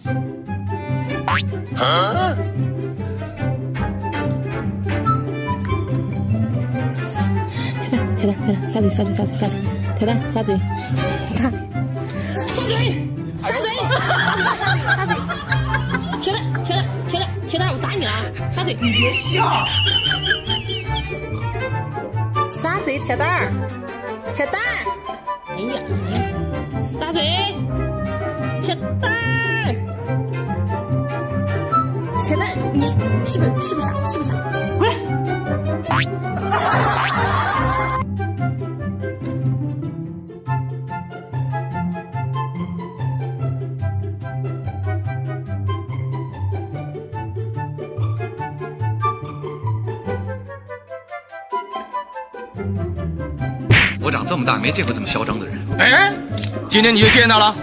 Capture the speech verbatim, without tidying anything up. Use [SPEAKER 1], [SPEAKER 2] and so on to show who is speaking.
[SPEAKER 1] 啊？
[SPEAKER 2] 贴点，贴点，贴点，撒嘴，撒嘴，撒嘴，撒嘴，贴点，撒嘴，你看，撒嘴，撒嘴，撒嘴，撒嘴，撒嘴，贴点，贴点，贴点，贴点，我打你了，撒嘴，
[SPEAKER 3] 你别笑。
[SPEAKER 2] 撒嘴，贴蛋儿，贴蛋儿，哎呀，哎呀，撒嘴，贴蛋儿，贴蛋儿，你是不是是不是傻？是不是傻？滚！
[SPEAKER 4] 我长这么大没见过这么嚣张的人。
[SPEAKER 5] 哎，今天你就见到了。